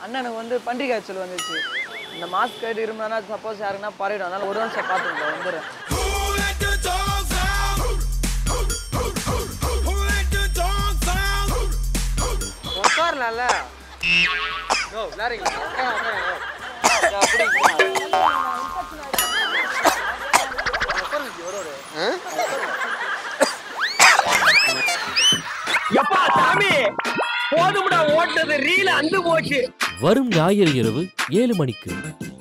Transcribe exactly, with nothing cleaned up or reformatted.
அண்ணனுக்கு வந்து பன்றி காய்ச்சல் வந்துச்சு. இந்த மாஸ்க் கட்டி இருந்தானா சப்போஸ் யாருக்குன்னா பரவிடும். அதனால ஒரு நிமிஷம் பார்த்துங்க வந்துடுறேன். உட்காரலாம்ல. யோ விளையாடுறீங்களா? எப்பா சாமி போதும்டா ஓட்டது ரீல அந்து போச்சு. வரும் ஞாயிறு இரவு ஏழு மணிக்கு.